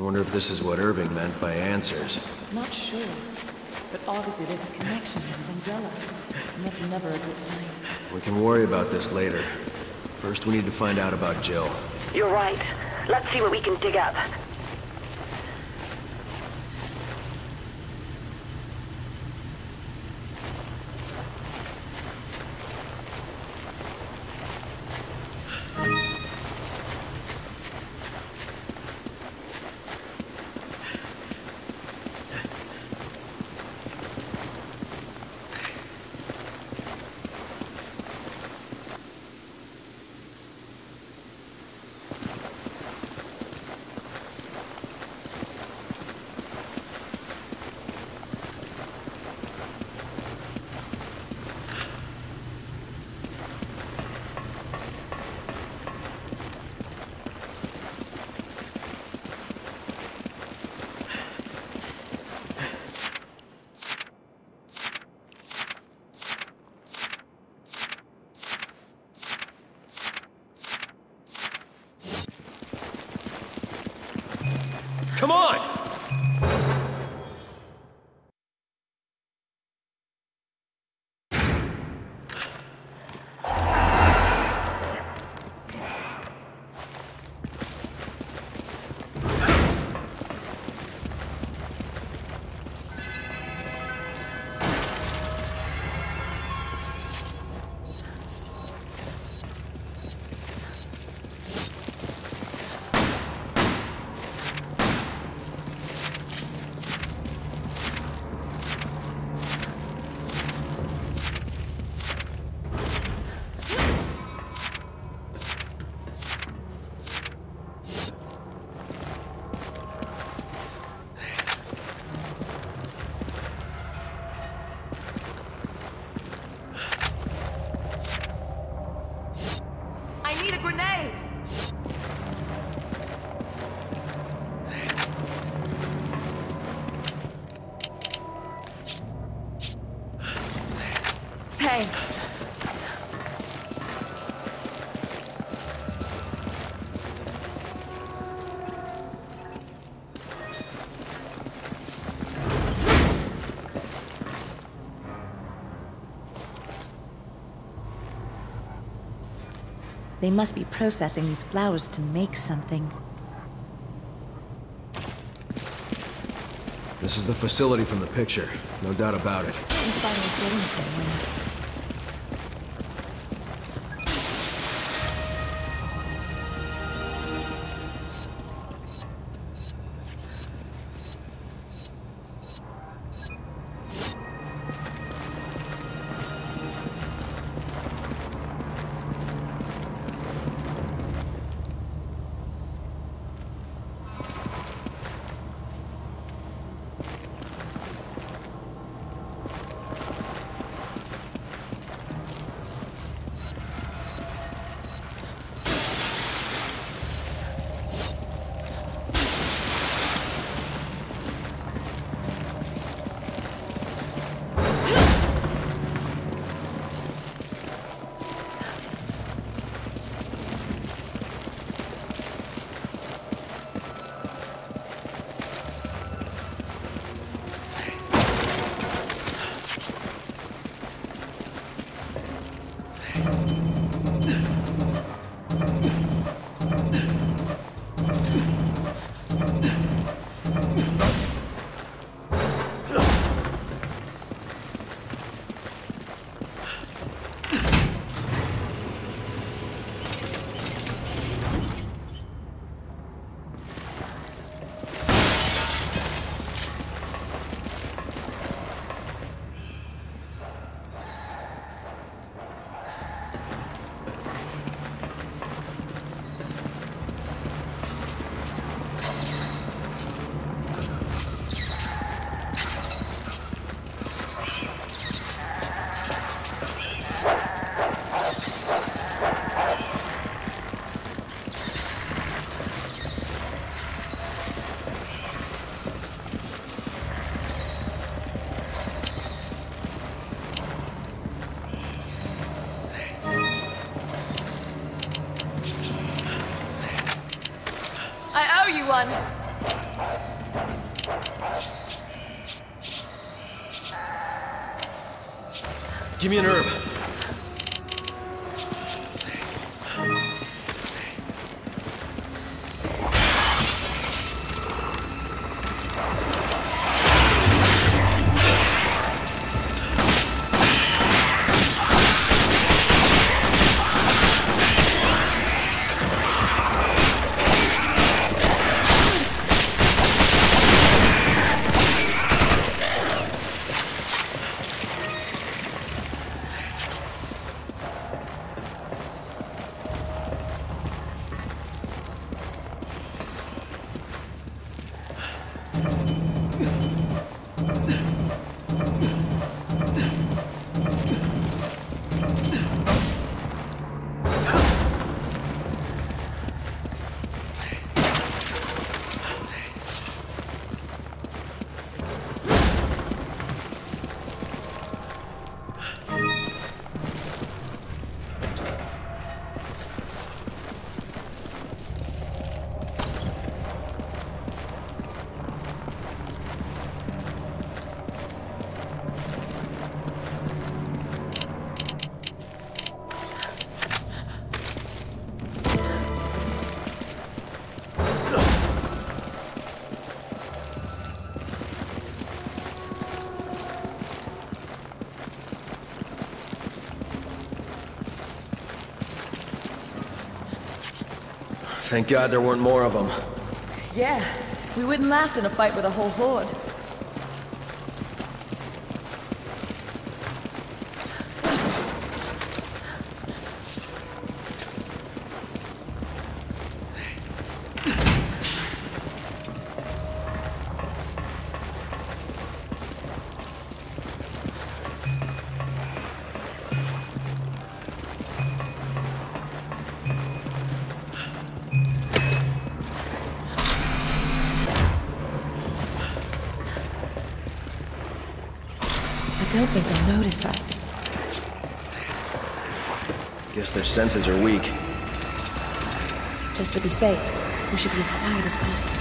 wonder if this is what Irving meant by answers. Not sure, but obviously there's a connection with Umbrella, and that's never a good sign. We can worry about this later. First, we need to find out about Jill. You're right. Let's see what we can dig up. Come on! I need a grenade! Thanks. They must be processing these flowers to make something. This is the facility from the picture. No doubt about it. I'm finally getting somewhere. I owe you one. Give me an herb. Thank God there weren't more of them. Yeah, we wouldn't last in a fight with a whole horde. I don't think they'll notice us. Guess their senses are weak. Just to be safe, we should be as quiet as possible.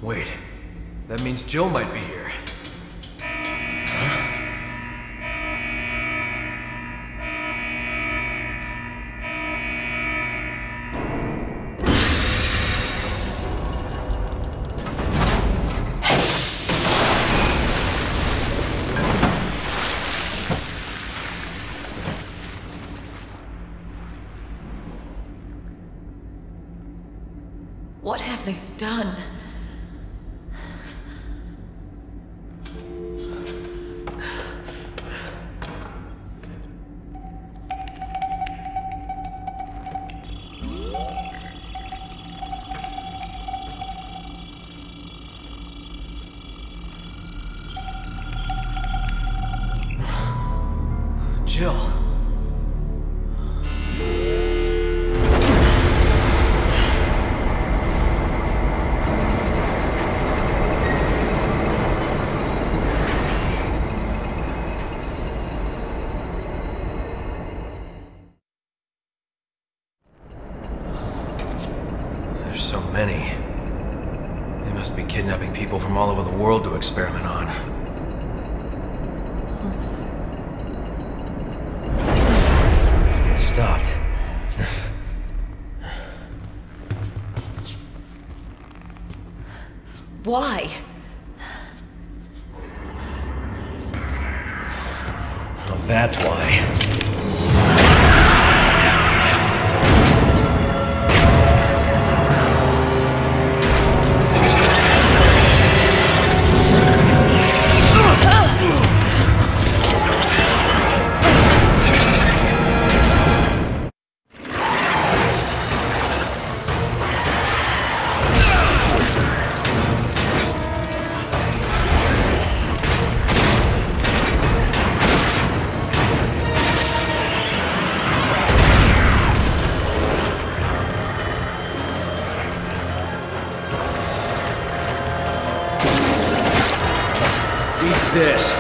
Wait, that means Jill might be here. What have they done? Jill. There's so many. They must be kidnapping people from all over the world to experiment on. It stopped. Why? Well, that's why. This.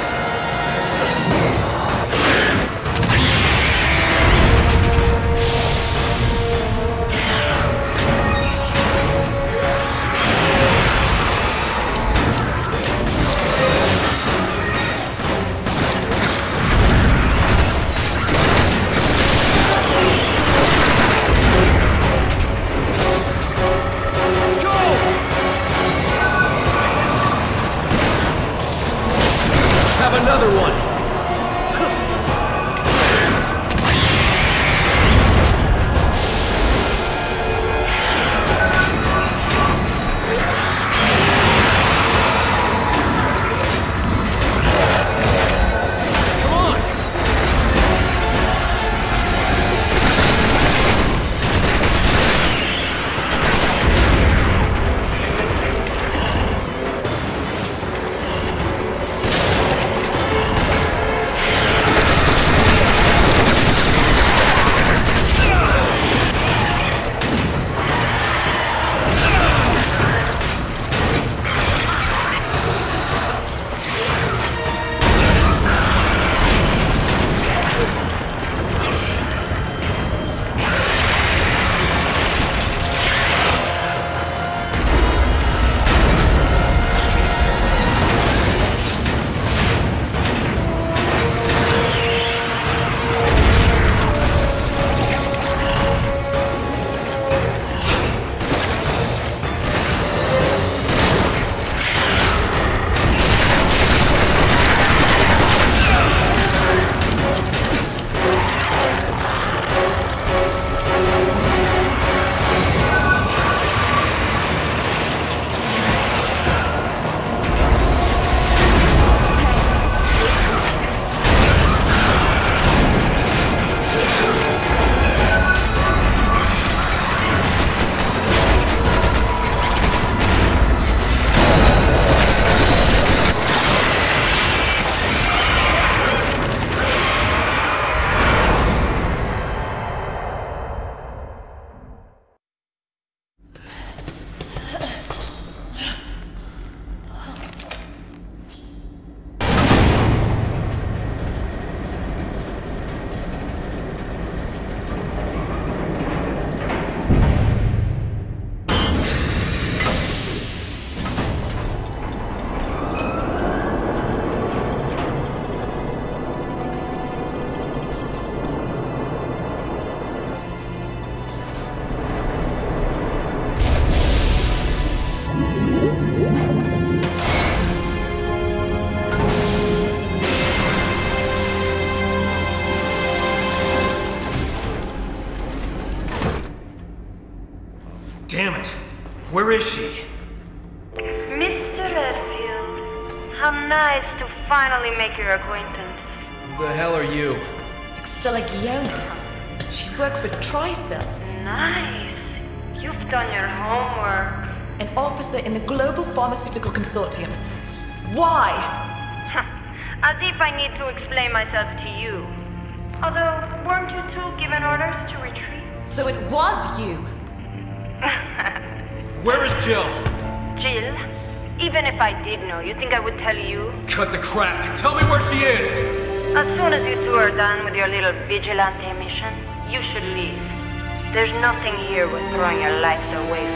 Damn it! Where is she? Mr. Redfield, how nice to finally make your acquaintance. Who the hell are you? Excelligione. She works with Tricell, Nice. You've done your homework. an officer in the Global Pharmaceutical Consortium. Why? As if I need to explain myself to you. Although, weren't you two given orders to retreat? So it was you. Where is Jill? Jill, even if I did know, you think I would tell you? Cut the crap! Tell me where she is! As soon as you two are done with your little vigilante mission, you should leave. There's nothing here worth throwing your lives away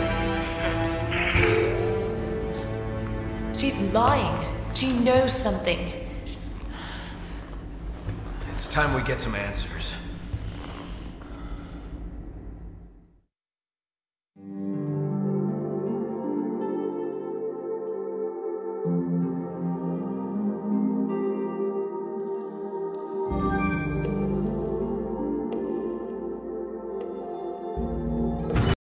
for. She's lying. She knows something. It's time we get some answers.